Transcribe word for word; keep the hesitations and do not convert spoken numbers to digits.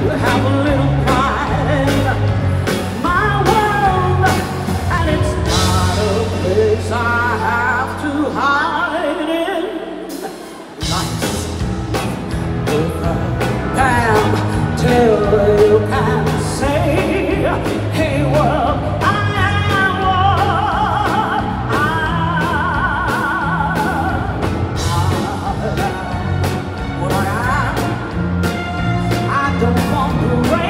have a little pride in my world, and it's not a place I have to hide in. Life's over, damn, till you can say, hey world, I am what I am. What I am. I don't want the rain.